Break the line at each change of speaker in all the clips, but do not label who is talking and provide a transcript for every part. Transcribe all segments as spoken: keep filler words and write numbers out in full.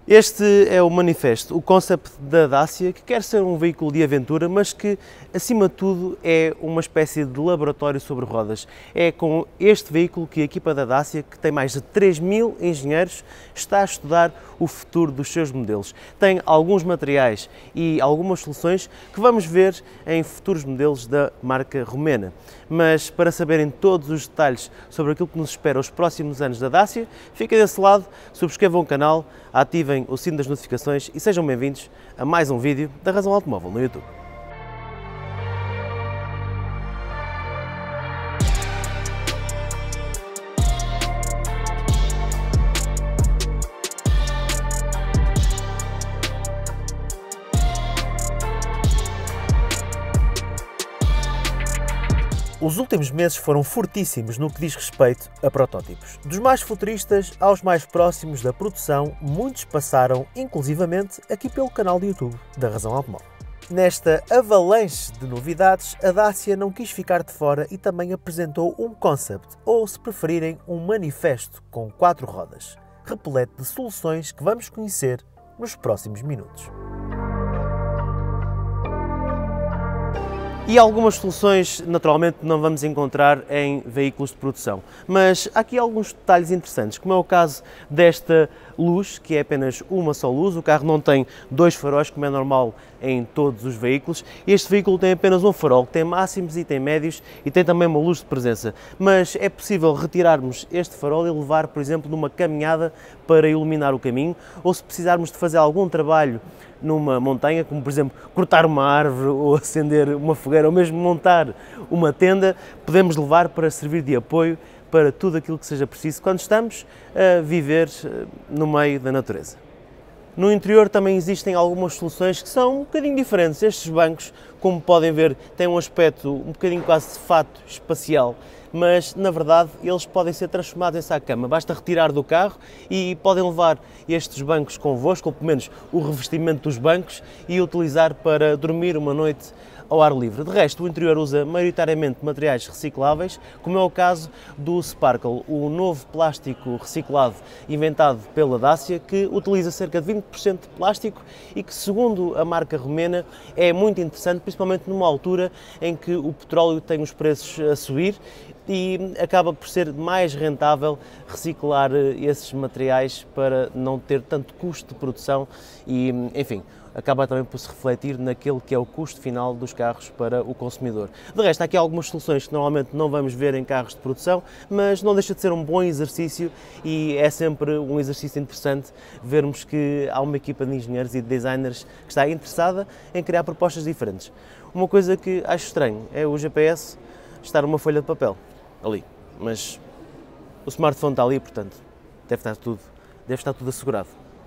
Este é o manifesto, o concept da Dacia, que quer ser um veículo de aventura, mas que, acima de tudo, é uma espécie de laboratório sobre rodas. É com este veículo que a equipa da Dacia, que tem mais de três mil engenheiros, está a estudar o futuro dos seus modelos. Tem alguns materiais e algumas soluções que vamos ver em futuros modelos da marca romena. Mas para saberem todos os detalhes sobre aquilo que nos espera os próximos anos da Dacia, fiquem desse lado, subscrevam o canal, ativem o sino das notificações e sejam bem-vindos a mais um vídeo da Razão Automóvel no YouTube. Os últimos meses foram fortíssimos no que diz respeito a protótipos. Dos mais futuristas aos mais próximos da produção, muitos passaram, inclusivamente, aqui pelo canal de YouTube da Razão Automóvel. Nesta avalanche de novidades, a Dacia não quis ficar de fora e também apresentou um concept, ou se preferirem, um manifesto com quatro rodas, repleto de soluções que vamos conhecer nos próximos minutos. E algumas soluções, naturalmente, não vamos encontrar em veículos de produção. Mas há aqui alguns detalhes interessantes, como é o caso desta luz, que é apenas uma só luz. O carro não tem dois faróis, como é normal em todos os veículos. Este veículo tem apenas um farol, que tem máximos e tem médios, e tem também uma luz de presença. Mas é possível retirarmos este farol e levar, por exemplo, numa caminhada para iluminar o caminho, ou se precisarmos de fazer algum trabalho numa montanha, como por exemplo cortar uma árvore ou acender uma fogueira ou mesmo montar uma tenda, podemos levar para servir de apoio para tudo aquilo que seja preciso quando estamos a viver no meio da natureza. No interior também existem algumas soluções que são um bocadinho diferentes. Estes bancos, como podem ver, têm um aspecto um bocadinho quase de fato espacial, mas na verdade eles podem ser transformados em saco-cama. Basta retirar do carro e podem levar estes bancos convosco, ou pelo menos o revestimento dos bancos, e utilizar para dormir uma noite ao ar livre. De resto, o interior usa maioritariamente materiais recicláveis, como é o caso do Sparkle, o novo plástico reciclado inventado pela Dacia, que utiliza cerca de vinte por cento de plástico e que, segundo a marca romena, é muito interessante, principalmente numa altura em que o petróleo tem os preços a subir e acaba por ser mais rentável reciclar esses materiais para não ter tanto custo de produção e, enfim, acaba também por se refletir naquele que é o custo final dos carros para o consumidor. De resto, há aqui algumas soluções que normalmente não vamos ver em carros de produção, mas não deixa de ser um bom exercício e é sempre um exercício interessante vermos que há uma equipa de engenheiros e de designers que está interessada em criar propostas diferentes. Uma coisa que acho estranho é o G P S estar numa folha de papel, ali, mas o smartphone está ali, portanto, deve estar tudo, deve estar tudo assegurado.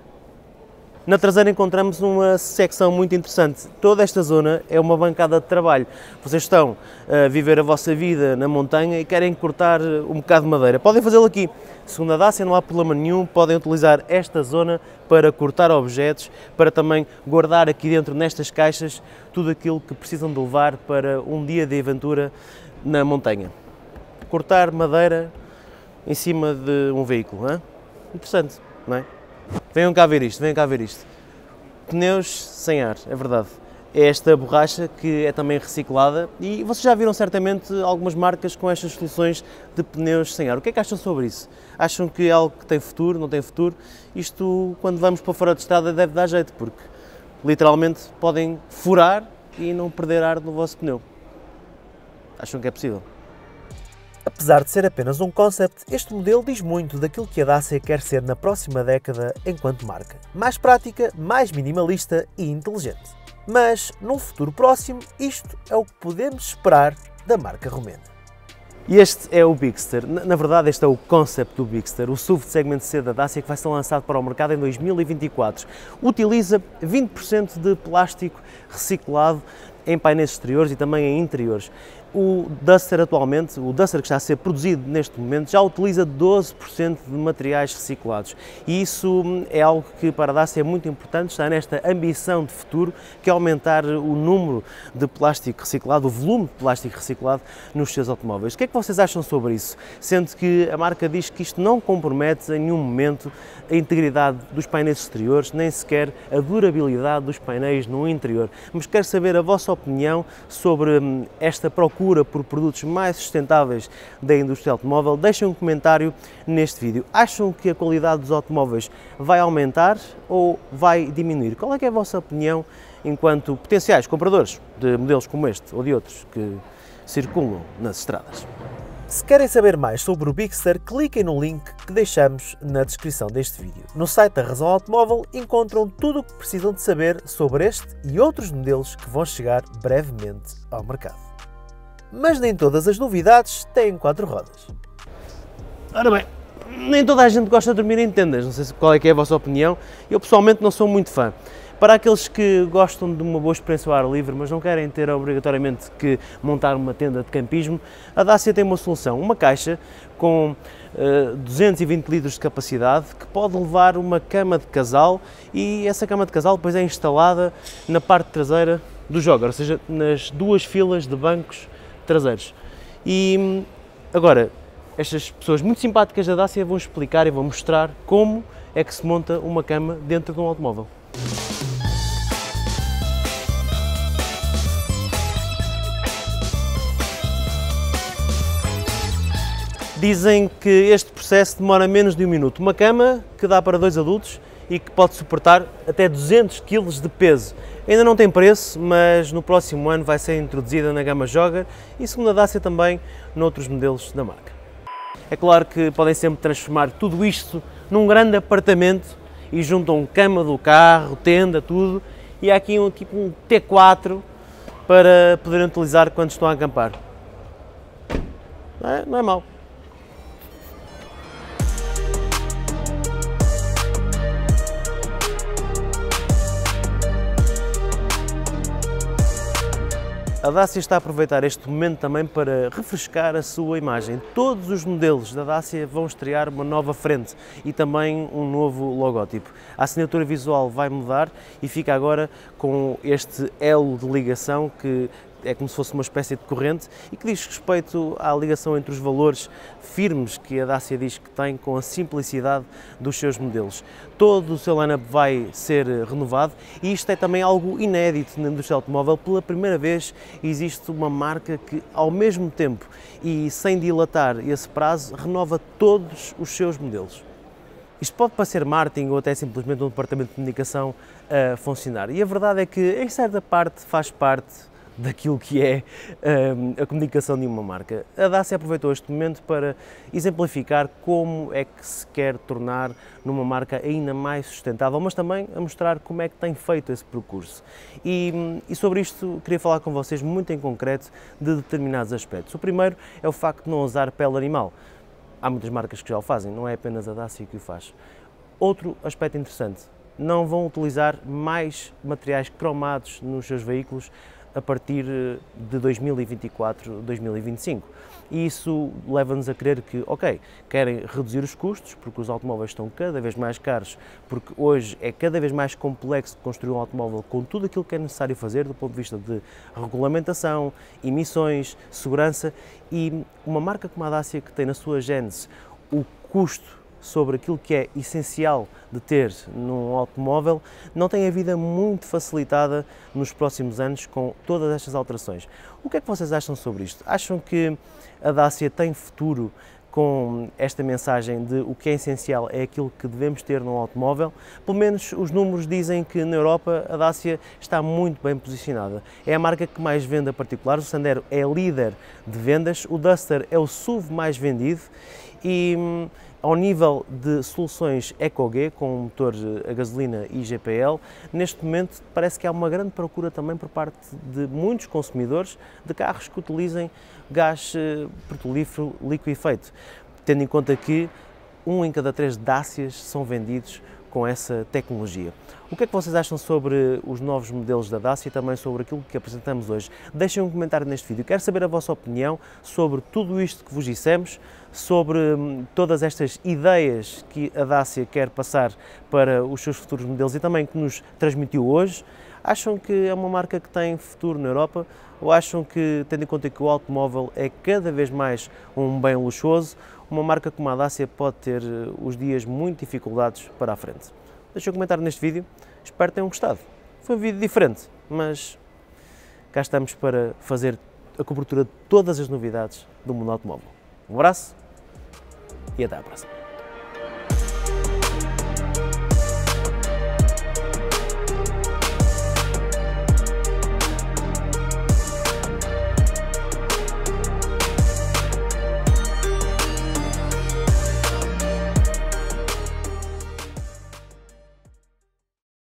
Na traseira encontramos uma secção muito interessante. Toda esta zona é uma bancada de trabalho. Vocês estão a viver a vossa vida na montanha e querem cortar um bocado de madeira. Podem fazê-lo aqui. Segundo a Dacia, não há problema nenhum. Podem utilizar esta zona para cortar objetos, para também guardar aqui dentro, nestas caixas, tudo aquilo que precisam de levar para um dia de aventura na montanha. Cortar madeira em cima de um veículo, não é? Interessante, não é? Venham cá ver isto, venham cá ver isto. Pneus sem ar, é verdade. É esta borracha que é também reciclada e vocês já viram certamente algumas marcas com estas soluções de pneus sem ar. O que é que acham sobre isso? Acham que é algo que tem futuro, não tem futuro? Isto, quando vamos para fora de estrada, deve dar jeito, porque literalmente podem furar e não perder ar no vosso pneu. Acham que é possível? Apesar de ser apenas um concept, este modelo diz muito daquilo que a Dacia quer ser na próxima década enquanto marca. Mais prática, mais minimalista e inteligente. Mas, num futuro próximo, isto é o que podemos esperar da marca romena. E este é o Bigster. Na verdade, este é o concept do Bigster, o S U V de segmento C da Dacia que vai ser lançado para o mercado em dois mil e vinte e quatro. Utiliza vinte por cento de plástico reciclado em painéis exteriores e também em interiores. O Duster atualmente, o Duster que está a ser produzido neste momento, já utiliza doze por cento de materiais reciclados e isso é algo que para a Dacia é muito importante, está nesta ambição de futuro que é aumentar o número de plástico reciclado, o volume de plástico reciclado nos seus automóveis. O que é que vocês acham sobre isso? Sendo que a marca diz que isto não compromete em nenhum momento a integridade dos painéis exteriores, nem sequer a durabilidade dos painéis no interior. Mas quero saber a vossa opinião sobre esta procura por produtos mais sustentáveis da indústria automóvel. Deixem um comentário neste vídeo. Acham que a qualidade dos automóveis vai aumentar ou vai diminuir? Qual é que é a vossa opinião enquanto potenciais compradores de modelos como este ou de outros que circulam nas estradas? Se querem saber mais sobre o Bigster, cliquem no link que deixamos na descrição deste vídeo. No site da Razão Automóvel encontram tudo o que precisam de saber sobre este e outros modelos que vão chegar brevemente ao mercado. Mas nem todas as novidades têm quatro rodas. Ora bem, nem toda a gente gosta de dormir em tendas, não sei qual é que é a vossa opinião, eu pessoalmente não sou muito fã. Para aqueles que gostam de uma boa experiência ao ar livre, mas não querem ter obrigatoriamente que montar uma tenda de campismo, a Dacia tem uma solução, uma caixa com uh, duzentos e vinte litros de capacidade, que pode levar uma cama de casal e essa cama de casal depois é instalada na parte traseira do jogger, ou seja, nas duas filas de bancos traseiros. E agora, estas pessoas muito simpáticas da Dacia vão explicar e vão mostrar como é que se monta uma cama dentro de um automóvel. Dizem que este processo demora menos de um minuto. Uma cama que dá para dois adultos e que pode suportar até duzentos quilos de peso. Ainda não tem preço, mas no próximo ano vai ser introduzida na gama Jogger e, segundo a Dacia, também noutros modelos da marca. É claro que podem sempre transformar tudo isto num grande apartamento e juntam cama do carro, tenda, tudo, e há aqui um, tipo um T quatro para poderem utilizar quando estão a acampar. Não é, não é mau. A Dacia está a aproveitar este momento também para refrescar a sua imagem. Todos os modelos da Dacia vão estrear uma nova frente e também um novo logótipo. A assinatura visual vai mudar e fica agora com este elo de ligação que é como se fosse uma espécie de corrente e que diz respeito à ligação entre os valores firmes que a Dacia diz que tem com a simplicidade dos seus modelos. Todo o seu line-up vai ser renovado e isto é também algo inédito na indústria automóvel. Pela primeira vez existe uma marca que, ao mesmo tempo e sem dilatar esse prazo, renova todos os seus modelos. Isto pode parecer marketing ou até simplesmente um departamento de comunicação a funcionar e a verdade é que, em certa parte, faz parte daquilo que é um, a comunicação de uma marca. A Dacia aproveitou este momento para exemplificar como é que se quer tornar numa marca ainda mais sustentável, mas também a mostrar como é que tem feito esse percurso. E, e sobre isto queria falar com vocês muito em concreto de determinados aspectos. O primeiro é o facto de não usar pele animal. Há muitas marcas que já o fazem, não é apenas a Dacia que o faz. Outro aspecto interessante, não vão utilizar mais materiais cromados nos seus veículos a partir de dois mil e vinte e quatro, dois mil e vinte e cinco. E isso leva-nos a crer que, ok, querem reduzir os custos, porque os automóveis estão cada vez mais caros, porque hoje é cada vez mais complexo construir um automóvel com tudo aquilo que é necessário fazer do ponto de vista de regulamentação, emissões, segurança, e uma marca como a Dacia, que tem na sua gênese o custo sobre aquilo que é essencial de ter num automóvel, não tem a vida muito facilitada nos próximos anos com todas estas alterações. O que é que vocês acham sobre isto? Acham que a Dacia tem futuro com esta mensagem de o que é essencial é aquilo que devemos ter num automóvel? Pelo menos os números dizem que na Europa a Dacia está muito bem posicionada. É a marca que mais vende a particulares, o Sandero é líder de vendas, o Duster é o S U V mais vendido e ao nível de soluções EcoG, com motor a gasolina e G P L, neste momento parece que há uma grande procura também por parte de muitos consumidores de carros que utilizem gás petrolífero liquefeito, tendo em conta que um em cada três Dacias são vendidos com essa tecnologia. O que é que vocês acham sobre os novos modelos da Dacia e também sobre aquilo que apresentamos hoje? Deixem um comentário neste vídeo. Quero saber a vossa opinião sobre tudo isto que vos dissemos, sobre hum, todas estas ideias que a Dacia quer passar para os seus futuros modelos e também que nos transmitiu hoje. Acham que é uma marca que tem futuro na Europa ou acham que, tendo em conta que o automóvel é cada vez mais um bem luxuoso, uma marca como a Dacia pode ter os dias muito dificultados para a frente? Deixem um comentário neste vídeo, espero que tenham gostado. Foi um vídeo diferente, mas cá estamos para fazer a cobertura de todas as novidades do mundo automóvel. Um abraço e até à próxima.